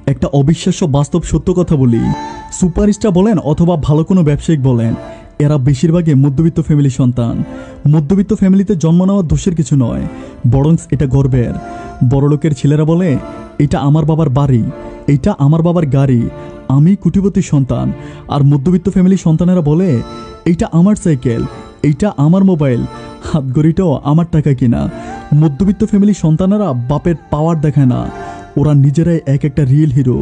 একটা অবিশ্বাস্য বাস্তব সত্য কথা বলি, সুপারস্টার বলেন অথবা ভালো কোনো ব্যবসায়িক বলেন, এরা বেশিরভাগই মধ্যবিত্ত ফ্যামিলির সন্তান। মধ্যবিত্ত ফ্যামিলিতে জন্ম নেওয়া দোষের কিছু নয়, বরং এটা গর্বের। বড়লোকের ছেলেরা বলে, এটা আমার বাবার বাড়ি, এটা আমার বাবার গাড়ি, আমি কোটিপতির সন্তান। আর মধ্যবিত্ত ফ্যামিলির সন্তানেরা বলে, এইটা আমার সাইকেল, এইটা আমার মোবাইল, হাতঘড়িটাও আমার টাকা কিনা। মধ্যবিত্ত ফ্যামিলির সন্তানেরা বাপের পাওয়ার দেখায় না, ওরা নিজেরাই এক একটা রিয়েল হিরো।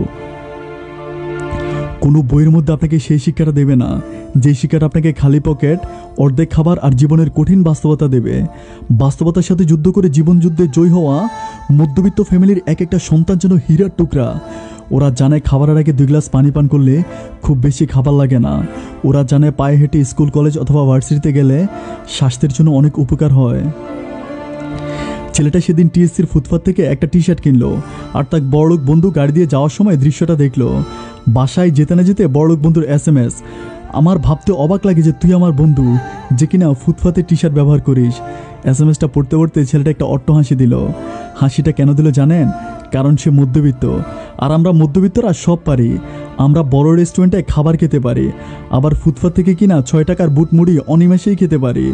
কোনো বইয়ের মধ্যে আপনাকে সেই শিক্ষাটা দেবে না, যে শিক্ষাটা আপনাকে খালি পকেট, অর্ধেক খাবার আর জীবনের কঠিন বাস্তবতা দেবে। বাস্তবতার সাথে যুদ্ধ করে জীবন যুদ্ধে জয় হওয়া মধ্যবিত্ত ফ্যামিলির এক একটা সন্তান যেন হীরার টুকরা। ওরা জানে খাবারের আগে 2 গ্লাস পানি পান করলে খুব বেশি খাবার লাগে না। ওরা জানে পায়ে হেঁটে স্কুল কলেজ অথবা ভার্সিটিতে গেলে স্বাস্থ্যের জন্য অনেক উপকার হয়। ছেলেটা সেদিন টিএসসির ফুটপাথ থেকে একটা টি শার্ট কিনলো, আর তার বড়লোক বন্ধু গাড়ি দিয়ে যাওয়ার সময় দৃশ্যটা দেখলো। বাসায় যেতে না যেতে বড়লোক বন্ধুর SMS। আমার ভাবতে অবাক লাগে যে তুই আমার বন্ধু, যে কিনা ফুটপাথে টি শার্ট ব্যবহার করিস। SMSটা পড়তে পড়তে ছেলেটা একটা অট্ট হাসি দিল। হাসিটা কেন দিল জানেন? কারণ সে মধ্যবিত্ত, আর আমরা মধ্যবিত্তরা সব পারি। আমরা বড় রেস্টুরেন্টে খাবার খেতে পারি, আবার ফুটপাথ থেকে কিনা 6 টাকার বুট মুড়ি অনিমেষেই খেতে পারি।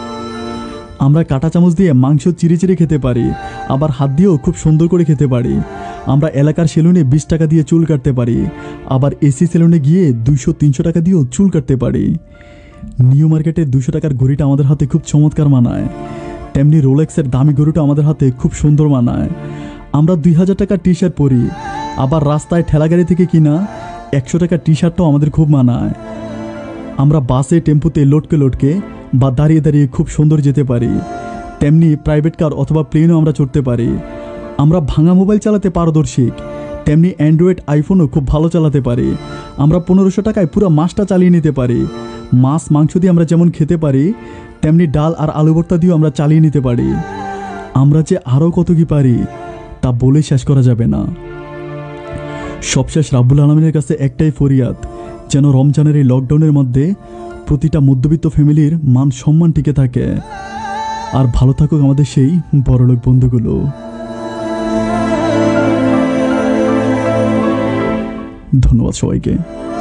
আমরা কাঁটা চামচ দিয়ে মাংস চিড়ে চিড়ে খেতে পারি, আবার হাত দিয়েও খুব সুন্দর করে খেতে পারি। আমরা এলাকার সেলুনে 20 টাকা দিয়ে চুল কাটতে পারি, আবার এসি সেলুনে গিয়ে 200-300 টাকা দিয়েও চুল কাটতে পারি। নিউ মার্কেটের 200 টাকার ঘড়িটা আমাদের হাতে খুব চমৎকার মানায়, তেমনি রোলেক্সের দামি ঘড়িটা আমাদের হাতে খুব সুন্দর মানায়। আমরা 2000 টাকার টি শার্ট পরি, আবার রাস্তায় ঠেলাগাড়ি থেকে কিনা 100 টাকার টি শার্টটাও আমাদের খুব মানায়। আমরা বাসে টেম্পুতে লটকে লটকে বা দাঁড়িয়ে দাঁড়িয়ে খুব সুন্দর যেতে পারি, তেমনি প্রাইভেট কার অথবা প্লেনও আমরা চড়তে পারি। আমরা ভাঙা মোবাইল চালাতে পারদর্শী, তেমনি অ্যান্ড্রয়েড আইফোনও খুব ভালো চালাতে পারি। আমরা 1500 টাকায় পুরো মাসটা চালিয়ে নিতে পারি। মাছ মাংস দিয়ে আমরা যেমন খেতে পারি, তেমনি ডাল আর আলু ভর্তা দিয়েও আমরা চালিয়ে নিতে পারি। আমরা যে আরও কত কি পারি তা বলে শেষ করা যাবে না। সবশেষ রাব্বুল আলামিনের কাছে একটাই ফরিয়াদ, যেন রমজানের এই লকডাউনের মধ্যে প্রতিটা মধ্যবিত্ত ফ্যামিলির মান সম্মান টিকে থাকে, আর ভালো থাকুক আমাদের সেই বড়লোক বন্ধুগুলো। ধন্যবাদ সবাইকে।